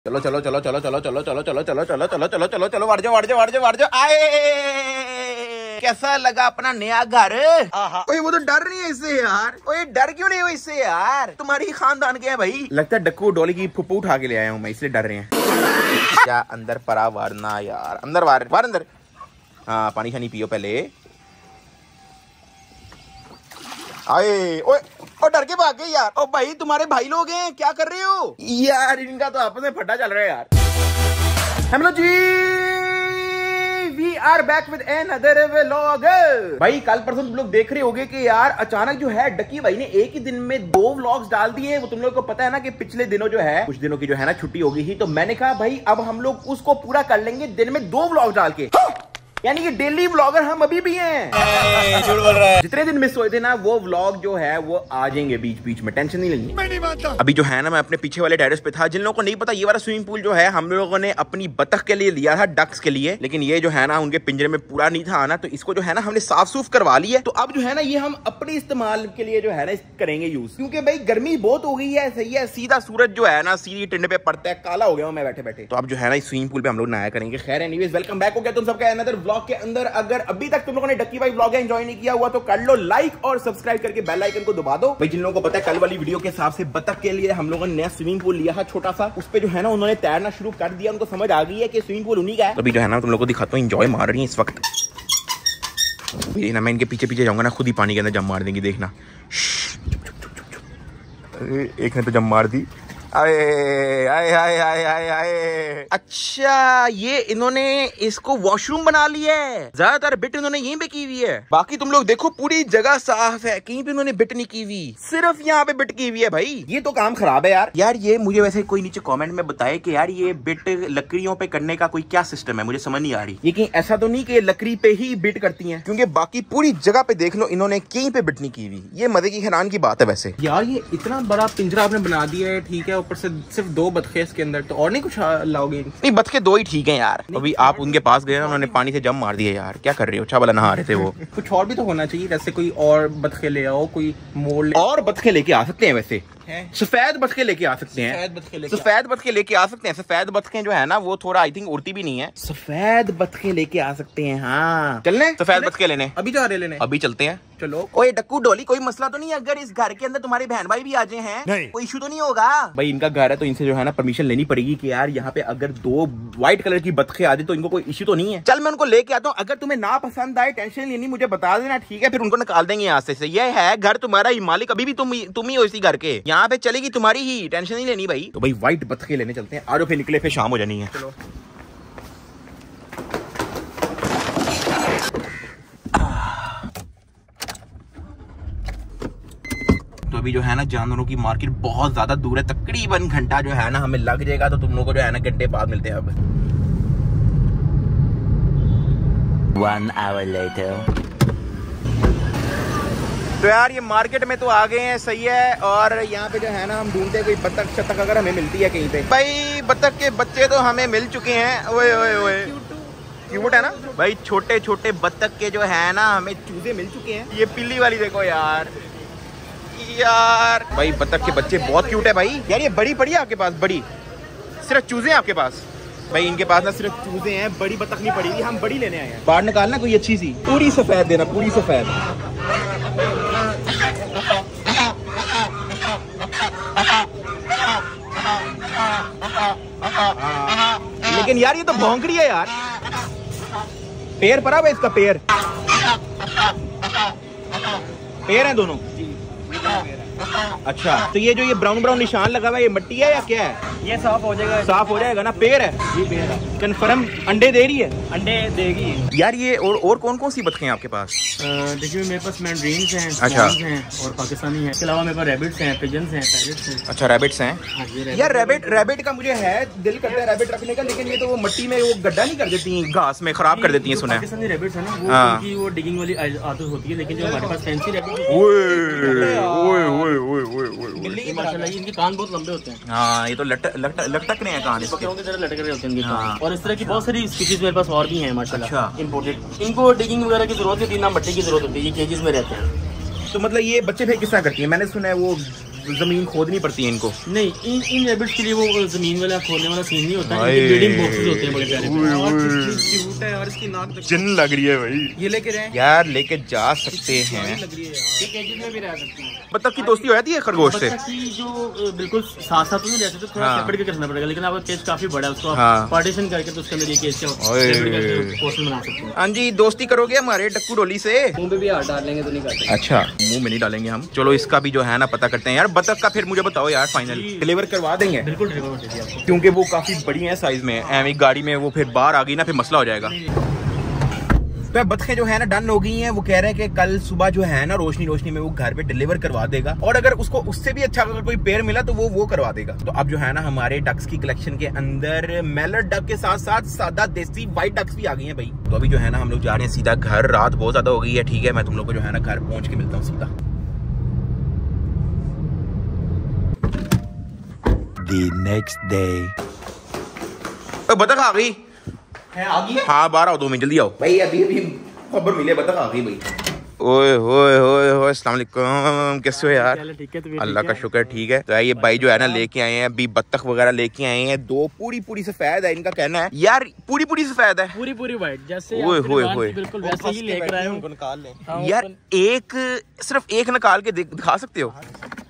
चलो चलो चलो चलो चलो चलो चलो चलो चलो चलो चलो चलो चलो चलो वाड़ जाओ आए। कैसा लगा अपना नया घर? ओए वो तो डर नहीं है इससे यार। ओए डर क्यों नहीं हो इससे यार? तुम्हारी खानदान के है भाई। लगता है डक्कू डोली की फुप्पू उठा के ले आया हूँ मैं, इसलिए डर रहे हैं। क्या अंदर परा वारना यार, अंदर वार अंदर। हाँ पानी शानी पियो पहले। आए ओए ओ डर के भाग गए यार। ओ भाई तुम्हारे भाई लोग हैं, क्या कर रहे हो यार? इनका तो आपस में फटा चल रहा है यार। हेलो जी, we are back with another vlog. भाई कल परसों तुम लोग देख रहे होगे कि यार अचानक जो है डक्की भाई ने एक ही दिन में 2 व्लॉग्स डाल दिए। वो तुम लोग को पता है ना कि पिछले दिनों जो है कुछ दिनों की जो है ना छुट्टी हो गई थी, तो मैंने कहा भाई अब हम लोग उसको पूरा कर लेंगे दिन में 2 व्लॉग डाल के। यानी कि डेली व्लॉगर हम अभी भी हैं। झूठ बोल रहा है। जितने दिन मिस हुए थे ना वो व्लॉग जो है वो आ जाएंगे बीच बीच में, टेंशन नहीं लेनी। मैं नहीं मानता। अभी जो है ना मैं अपने पीछे वाले टेरेस पे था। जिन लोगों को नहीं पता, ये वाला स्विमिंग पूल जो है हम लोगों ने अपनी बतख के लिए लिया था, डक्स के लिए, लेकिन ये जो है ना उनके पिंजरे में पूरा नहीं था आना, तो इसको जो है ना हमने साफ सूफ करवा लिया। तो अब जो है ना ये हम अपने इस्तेमाल के लिए जो है ना करेंगे यूज, क्योंकि भाई गर्मी बहुत हो गई है। सही है, सीधा सूरज जो है ना सीधी टिंड पे पड़ता है, काला हो गया हूं मैं बैठे बैठे। तो अब जो है ना इस स्विमिंग पूल पे हम लोग नहाया करेंगे। खैर एनीवेज वेलकम बैक हो गया तुम सबका अनदर व्लॉग के अंदर। अगर अभी तक तुम लोगों ने डक्की भाई व्लॉग एंजॉय नहीं किया हुआ तो कर लो लाइक और सब्सक्राइब करके बेल आइकन को दबा दो। भाई जिन लोगों को पता है कल वाली वीडियो के हिसाब से बतख के लिए हम लोगों ने नया स्विमिंग पूल लिया था छोटा सा, उस पे जो है ना उन्होंने तैरना शुरू कर दिया। उनको समझ आ गई है कि स्विमिंग पूल उन्हीं का है। अभी जो है ना तुम लोगों को दिखाता हूँ, एंजॉय मार रही है इस वक्त। ना मैं इनके पीछे पीछे जाऊंगा ना खुद ही पानी के अंदर जम मार देंगी, देखना। एक ने तो जम मार दी। आए आए आए आए आए आए। अच्छा ये इन्होंने इसको वॉशरूम बना लिया है। ज्यादातर बिट इन्होंने यहीं पे की हुई है। बाकी तुम लोग देखो पूरी जगह साफ है, कहीं पे इन्होंने बिट नहीं की हुई, सिर्फ यहाँ पे बिट की हुई है। भाई ये तो काम खराब है यार। ये मुझे वैसे कोई नीचे कमेंट में बताए कि यार ये बिट लकड़ियों पे करने का कोई क्या सिस्टम है, मुझे समझ नहीं आ रही। ये कहीं ऐसा तो नहीं कि लकड़ी पे ही बिट करती है, क्योंकि बाकी पूरी जगह पे देख लो इन्होंने कहीं पे बिट नहीं की हुई। ये मजे की हैरान की बात है वैसे यार। ये इतना बड़ा पिंजरा आपने बना दिया है, ठीक है, ऊपर से सिर्फ 2 बतखे इसके अंदर, तो और नहीं कुछ लाओगे? नहीं बतखे 2 ही ठीक हैं यार। अभी आप उनके पास गए ना, उन्होंने पानी से जम मार दिया यार। क्या कर रहे हो? अच्छा वाला नहा रहे थे वो। कुछ और भी तो होना चाहिए, जैसे कोई और बतखे ले आओ, कोई मोड़ और बतखे लेके आ सकते हैं वैसे। सफेद बतखे लेके आ सकते हैं, सफेद बतखे लेके आ सकते हैं। सफेद बतखे जो है ना वो थोड़ा आई थिंक उड़ती भी नहीं है। सफेद बतखे लेके आ सकते हैं। हाँ चलने सफेद बतखे लेने। अभी जा रहे लेने? अभी चलते हैं, चलो। ओए डक्कू डोली कोई मसला तो नहीं है अगर इस घर के अंदर तुम्हारे बहन भाई भी आ जाए हैं? नहीं। कोई इशू तो नहीं होगा? भाई इनका घर है तो इनसे जो है ना परमिशन लेनी पड़ेगी कि यार यहाँ पे अगर 2 व्हाइट कलर की बतखे आ जाए तो इनको कोई इशू तो नहीं है। चल मैं उनको लेके आता हूँ। अगर तुम्हें ना पसंद आए टेंशन लेनी, मुझे बता देना, ठीक है? फिर उनको निकाल देंगे यहाँ से। ये है घर तुम्हारा ही, मालिक अभी भी तुम ही हो इसी घर के। यहाँ पे चलेगी तुम्हारी ही, टेंशन नहीं लेनी भाई। तो भाई व्हाइट बतखे लेने चलते हैं। आज फिर निकले, फिर शाम हो जानी है। चलो तो अभी जो है ना जानवरों की मार्केट बहुत ज्यादा दूर है, तकरीबन घंटा जो है ना हमें लग जाएगा। तो तुम लोगों को जो है ना घंटे बाद मिलते हैं। अब 1 hour later। तो यार ये मार्केट में तो आ गए हैं, सही है। और यहाँ पे जो है ना हम ढूंढते कोई बतख शतख अगर हमें मिलती है कहीं पे। भाई बतख के बच्चे तो हमें मिल चुके हैं। ओए ओए ओए क्यूट है ना भाई। छोटे छोटे बतख के जो है ना हमें चूजे मिल चुके हैं। ये पिल्ली वाली देखो यार भाई बतख के बच्चे बहुत क्यूट है भाई। यार ये बड़ी पड़ी है आपके पास? बड़ी सिर्फ चूजे हैं आपके पास? भाई इनके पास ना सिर्फ चूजे हैं, बड़ी बतख नहीं पड़ी। हम बड़ी लेने आए हैं। बाहर निकालना कोई अच्छी सी, पूरी सफेद देना, पूरी सफेद। लेकिन यार ये तो भौंकड़ी है यार। पैर पड़ा हुआ इसका, पैर है दोनों। अच्छा तो ये जो ये ब्राउन ब्राउन निशान लगा हुआ है, ये मिट्टी है या क्या है? ये साफ हो जाएगा, साफ हो जाएगा ना? पैर है जी, पैर है। कन्फर्म अंडे दे रही है? अंडे देगी यार। ये और कौन कौन सी बतखें हैं आपके पास? देखिए मेरे पास मैंड्रीन्स हैं, अच्छा, हैं और पाकिस्तानी हैं। इसके अलावा मेरे पास रैबिट्स हैं, पिजन्स हैं, पैरेट्स हैं। अच्छा रैबिट्स हैं। यार रैबिट का मुझे है दिल करता है रैबिट रखने का, लेकिन ये तो वो मिट्टी में वो गड्ढा नहीं कर देती, घास में खराब कर देती है। सुना है पाकिस्तानी रैबिट्स है ना उनकी वो डिगिंग वाली आदत होती है, लेकिन जो हमारे पास फैंसी रैबिट माशाल्लाह इनके कान बहुत लंबे होते हैं। हाँ ये तो लटक रहे हैं कान इसके, लटक रहे होते हैं इनके कान। और इस तरह की बहुत सारी स्पीशीज मेरे पास और भी हैं माशाल्लाह, इंपोर्टेड। इनको डिगिंग वगैरह की जरूरत होती है ना, मट्टी की जरूरत होती है। ये केजेस में रहते हैं। तो मतलब ये बच्चे फिर किस तरह करती है? मैंने सुना है वो जमीन खोदनी पड़ती है इनको? नहीं, इन रैबिट्स के लिए वो जमीन वाला खोदने वाला सीन नहीं होता है, ब्रीडिंग बॉक्सेस होते हैं बड़े प्यारे। क्यूट है यार, इसकी नाक चिन लग रही है भाई। ये लेके जाएं यार, लेके जा सकते हैं। लग रही है यार, ये केजेस में भी रह सकते हैं। बत्तख की दोस्ती हो जाती है खरगोश से? बत्तख की जो बिल्कुल साथ साथ नहीं रहते, तो थोड़ा सेपरेट के करना पड़ेगा, लेकिन आपका केज काफी बड़ा है, उसको आप पार्टीशन करके तो उसके अंदर ये केज का पोर्शन बना सकते हैं। हाँ जी, दोस्ती करोगे हमारे डक्कू डोली से? मुंह पे भी हाथ डाल लेंगे तो नहीं करते। अच्छा, मुंह में नहीं डालेंगे हम। चलो इसका भी जो है ना पता करते हैं यार। बत्तख का फिर मुझे बताओ यार, फाइनल डिलीवर करवा देंगे? बिल्कुल डिलीवर कर दिया आपको, क्योंकि वो काफी बड़ी है साइज में, एवं गाड़ी में वो फिर बाहर आ गई ना, फिर मसला हो जाएगा। तो बत्तखें जो है ना डन हो गई हैं। वो कह रहे हैं कि कल सुबह जो है ना रोशनी में वो घर पे डिलीवर करवा देगा, और अगर उसको उससे भी अच्छा अगर कोई पेयर मिला तो वो करवा देगा। तो अब जो है ना हमारे डक्स की कलेक्शन के अंदर मेलर डक के साथ साथ सादा देसी व्हाइट डक्स भी आ गई हैं भाई। तो अभी जो है ना हम लोग जा रहे हैं सीधा घर। रात बहुत ज्यादा हो गई है, ठीक है, मैं तुम लोग को जो है ना घर पहुंच के मिलता हूँ सीधा। The next day. बत्तख आ गई है आ गई है? हाँ, बाहर आओ, 2 मिनट जल्दी आओ भाई। अभी खबर मिली, बत्तख आ गई भाई। ओए होए होए होए, अस्सलाम वालेकुम, कैसे हो यार? ठीक है, अल्लाह का शुक्र, ठीक है। तो ये भाई जो है ना लेके आए हैं अभी बत्तख वगैरह लेके आए हैं। 2 पूरी सफेद है, इनका कहना है यार पूरी सफेद है, पूरी व्हाइट, जैसे बिल्कुल वैसे ही लेकर आए हो। निकाल ले यार, सिर्फ एक निकाल के दिखा सकते हो?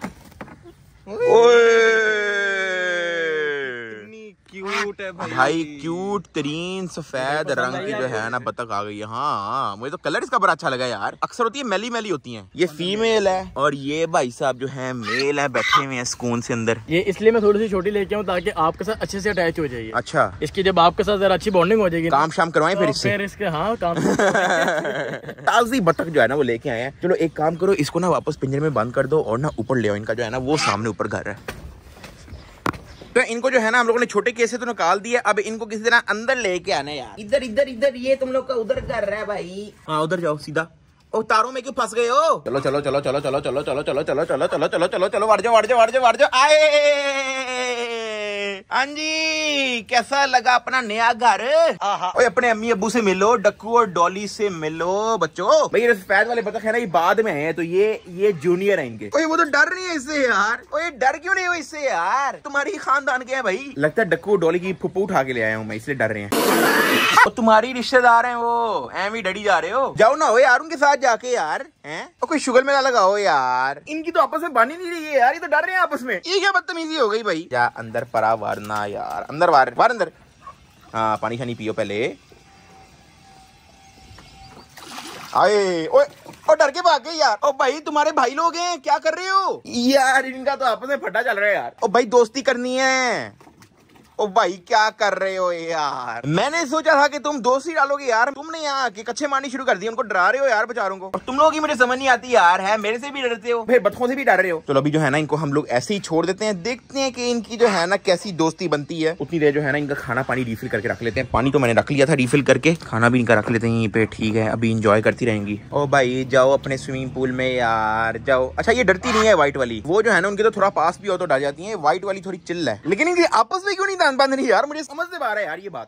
क्यूट है भाई, क्यूट तरीन सफेद रंग की जो है ना बत्तख आ गई है। हाँ, मुझे तो कलर इसका बड़ा अच्छा लगा यार। अक्सर होती है मैली होती हैं। ये फीमेल है और ये भाई साहब जो है मेल है, बैठे हुए हैं सुकून से अंदर। ये इसलिए मैं थोड़ी सी छोटी लेके आऊँ ताकि आपके साथ अच्छे से अटैच हो जाएगी। अच्छा, इसकी जब आपके साथ जरा अच्छी बॉन्डिंग हो जाएगी, काम शाम करवाएं फिर इससे। इसके हाँ काम ताजी बत्तख जो है ना वो लेके आए हैं। चलो एक काम करो, इसको ना वापस पिंजरे में बंद कर दो और ना ऊपर ले आओ। इनका जो है ना वो सामने ऊपर घर है। तो इनको जो है ना हम लोगों ने छोटे केस से तो निकाल दिया, अब इनको किसी तरह अंदर लेके आना यार। इधर ये तुम लोग का उधर कर रहा है भाई। हाँ, उधर जाओ सीधा। ओ, तारों में क्यों फंस गए हो? चलो चलो चलो चलो चलो चलो चलो चलो चलो चलो चलो चलो चलो चलो, वाड़ जाओ। आए हाँ जी, कैसा लगा अपना नया घर? ओए, अपने अम्मी अब्बू से मिलो, डक्कू और डॉली से मिलो बच्चों। भाई ये सफेद वाले बत्तख है ना, ये बाद में आए हैं, तो ये जूनियर है इनके। ओए, वो तो डर नहीं है इससे यार। ओए, डर क्यों नहीं हो इससे यार? तुम्हारी खानदान के है भाई। लगता है डक्कू और डॉली की फुप्पू उठा के ले आया हूँ मैं, इसलिए डर रहे हैं। और तुम्हारी रिश्तेदार हैं वो, एवं डरी जा रहे हो? जाओ ना हो यार उनके साथ जाके यार। हैं? और कोई शुगर मेला लगाओ यार। इनकी तो आपस में बन ही नहीं रही है यार, ये तो डर रहे हैं आपस में। ये क्या बदतमीजी हो गई भाई? क्या अंदर परा वारना यार, अंदर वार अंदर। हाँ, पानी शानी पियो पहले। आए, ओए, और डर के भाग गए यार। ओ भाई, तुम्हारे भाई लोग हैं, क्या कर रहे हो यार? इनका तो आपस में फटा चल रहा है यार। ओ भाई, दोस्ती करनी है। ओ भाई, क्या कर रहे हो यार? मैंने सोचा था कि तुम दोस्ती डालोगे यार, तुमने यहाँ आके कच्चे मारनी शुरू कर दी। उनको डरा रहे हो यार बेचारों को। और तुम लोगों की मुझे समझ नहीं आती यार, है मेरे से भी डरते हो, फिर बत्तखों से भी डर रहे हो। चलो अभी जो है ना इनको हम लोग ऐसे ही छोड़ देते हैं, देखते हैं कि इनकी जो है ना कैसी दोस्ती बनती है। उतनी देर जो है ना इनका खाना पानी रिफिल करके रख लेते हैं। पानी तो मैंने रख लिया था रिफिल करके, खाना भी इनका रख लेते हैं यहीं पे, ठीक है। अभी इंजॉय करती रहेंगी। ओ भाई, जाओ अपने स्विमिंग पूल में यार, जाओ। अच्छा, ये डरती नहीं है व्हाइट वाली, वो जो है ना उनके तो थोड़ा पास भी हो तो डर जाती है। व्हाइट वाली थोड़ी चिल्ल है, लेकिन इनकी आपस में क्यों नहीं दान बांध रही यार? मुझे समझ से बाहर है यार ये बात।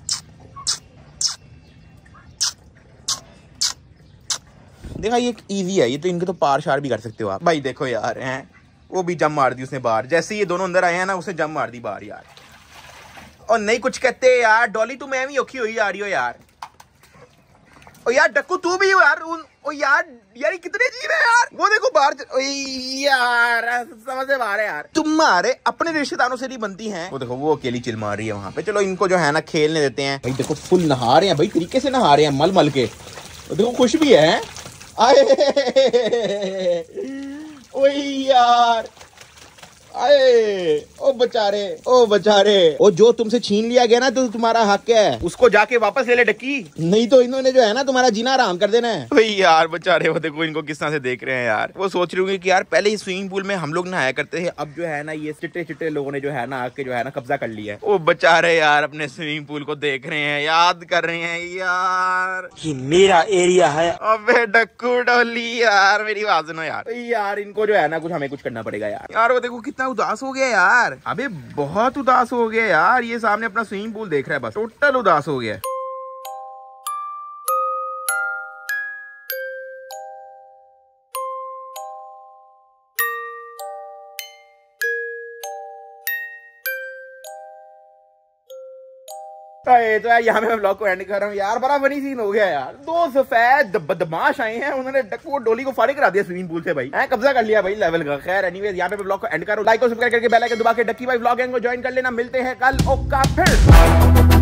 देखा, ये इजी है, ये तो इनके तो पार शार भी कर सकते हो आप भाई। देखो यार, हैं वो भी जम मार दी उसने बाहर। जैसे ये दोनों अंदर आए हैं ना, उसने जम मार दी बाहर यार। और नहीं कुछ कहते यार। डॉली, तुम मैं भी औखी हुई आ रही हो यार। ओ यार डक्कू, तू भी हो यार। ओ यार ये कितने जीव है यार। वो देखो बाहर यार, समझ से बाहर है यार। तुम्हारे अपने रिश्तेदारों से नहीं बनती हैं। वो देखो, वो अकेली चिल मार रही है वहां पे। चलो इनको जो है ना खेलने देते हैं भाई। देखो फुल नहा रहे हैं भाई, तरीके से नहा रहे हैं, मल मल के। देखो खुश भी है। आए ओए यार, आए, ओ बेचारे, ओ जो तुमसे छीन लिया गया ना, तो तुम्हारा हक है, उसको जाके वापस ले ले डक्की, नहीं तो इन्होंने जो है ना तुम्हारा जीना आराम कर देना है। भाई यार बेचारे, वो देखो इनको किस तरह से देख रहे हैं यार। वो सोच रहे होंगे कि यार पहले ही स्विमिंग पूल में हम लोग नहाया करते थे, अब जो है ना ये चिट्टे लोगों ने जो है ना आके जो है ना कब्जा कर लिया है। वो बेचारे यार अपने स्विमिंग पूल को देख रहे हैं, याद कर रहे हैं यार, ये मेरा एरिया है। अबे डक्कू डोली यार, मेरी बात सुनो यार। यार इनको जो है ना हमें कुछ करना पड़ेगा यार। यार वो देखो कितना उदास हो गया यार। अबे बहुत उदास हो गया यार, ये सामने अपना स्विमिंग पूल देख रहा है, बस टोटल उदास हो गया। तो यार यहाँ पे मैं व्लॉग को एंड कर रहा हूँ यार। बड़ा फनी सीन हो गया यार। दो सफेद बदमाश आए हैं, उन्होंने डक्कू डोली को फारिग करा दिया स्विमिंग पूल से भाई। कब्जा कर लिया भाई लेवल का। खैर एनीवेज यहाँ पे व्लॉग को एंड करो। लाइक और सब्सक्राइब करके बेल आइकन दबा के डक्की भाई व्लॉग को ज्वाइन कर लेना। मिलते हैं कल। ओका फिर।